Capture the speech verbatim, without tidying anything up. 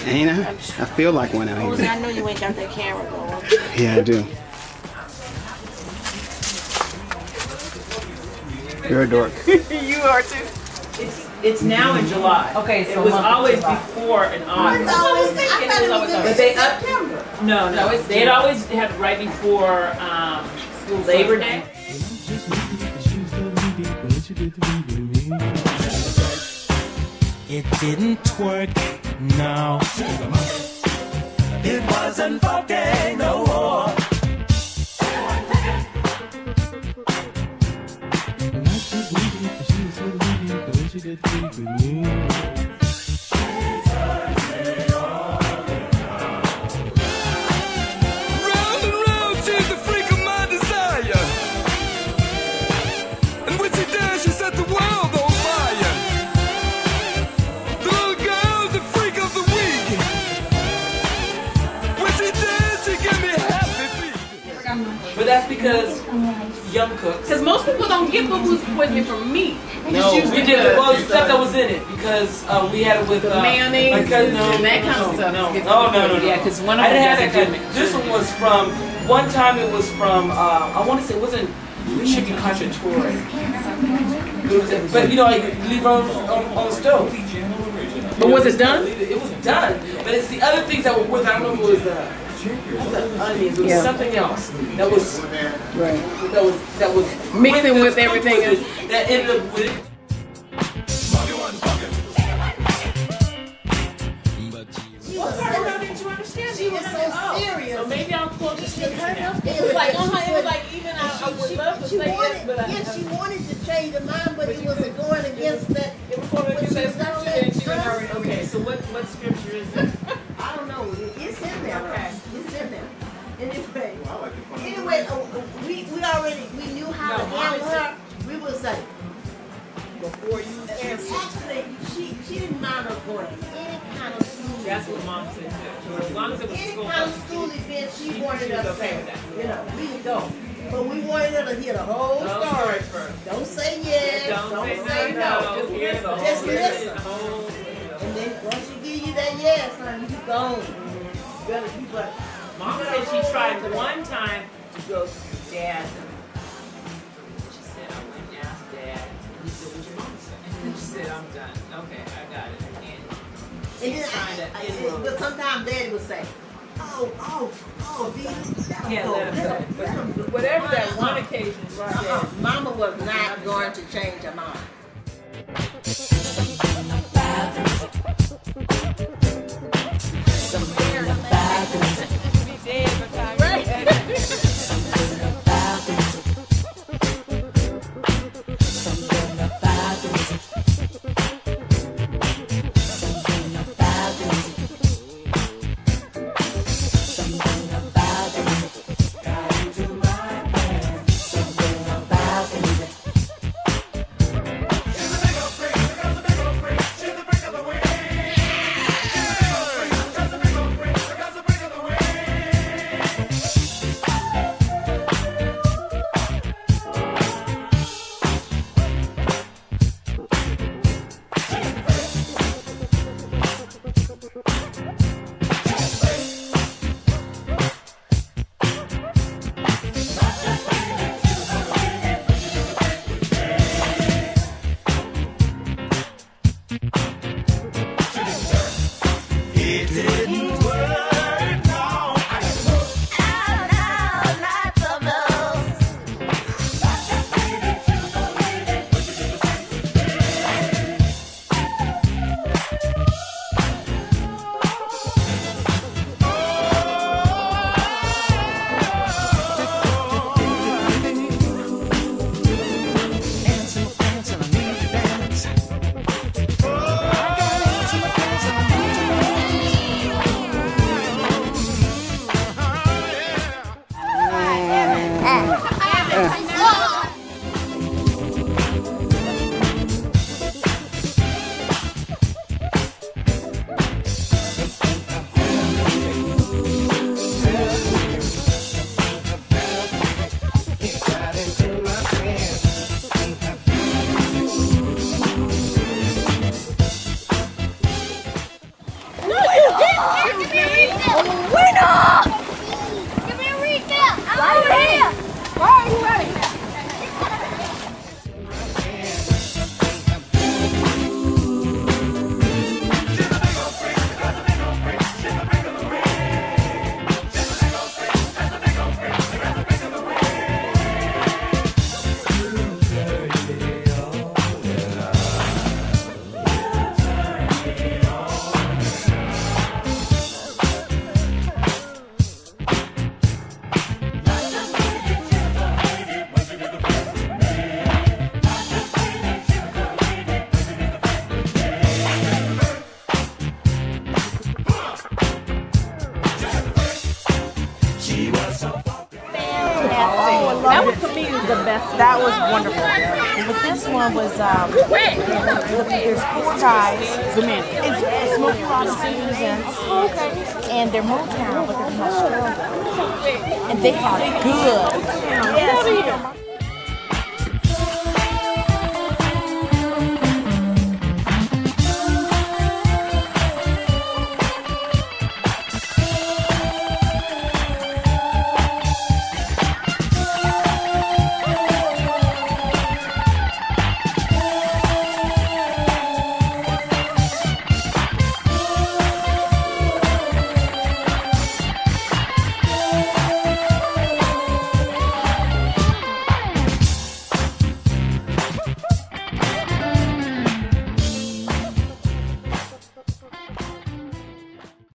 Ain't I? I feel like one out here. I know you ain't got that camera going. Yeah, I do. You're a dork. You are too. It's it's now in July. Okay, so it was always July. before in August. I was thinking it was always But they up. No, no, it's, they'd always have it right before um, Labor Day. It didn't work, no. It wasn't fucking no more. Round and round, she's the freak of my desire. And when she does, she set the world on fire. The little girl's the freak of the week. When she does, she give me happy feet. But that's because Young Cooks. Because most people don't get bamboozle poisoning from meat. No, we did the well, stuff that was in it because uh, we had it with uh, mayonnaise my cousin, no, and that no, kind of stuff. No, It's no, no, no, no. Yeah, because one of I them didn't doesn't have do that. This one was from one time. It was from uh, I want to say it wasn't chicken cacciatore. It was, but you know, like you leave it on, on, on the stove. But was it done? It was done. But it's the other things that were with. I don't know if it was uh, not the onions. It was Yeah. something else that was Right. that was that was Mixing with, with this everything cooked else. with it, that ended up with it. She was so serious. So maybe I'll quote this It hurt her It was like, uh-huh, it was like even I, I would love to She say this, wanted, but I, yes, she wanted to change her mind, but it was going against that. it was going to what do she that was gonna scripture and she let was her- already, okay, so what, what scripture is this? I don't know. It- It's in there. Okay. It's in there. Anyway, anyway, uh, we we already we knew how No, to Mama handle said- her. We would say Before you answer. actually she she didn't mind her going to any kind of school. That's what Mom said too. As long as it was Any school. kind of school event she She- wanted she was us okay to, with that. you know, we could go. But we wanted her to hear the whole No story. story first. Don't say yes. Don't, Don't, say, say no, no. no. Just hear the whole Just listen, listen. the whole. And then once you give you that yes, honey, you gone. You better keep her. Mom said she tried one time to go to Dad. She said, I went and asked Dad. And he said, what'd your mom say? And she said, I'm done. Okay, I got it. And And she's then, trying to I, I, inroad. but sometimes Daddy would say, "Oh, oh, oh, B, let him Yeah, go, let him let go. him, let him go." Whatever that one occasion is, Uh-uh. Mama was not going to change her mind. loved That was it. to me the best. That was wonderful. But this one was, um, there's four guys. It's, it's Smokey Robinson presents. Okay. And they're Motown, but they're from Australia. And they are good. Yes,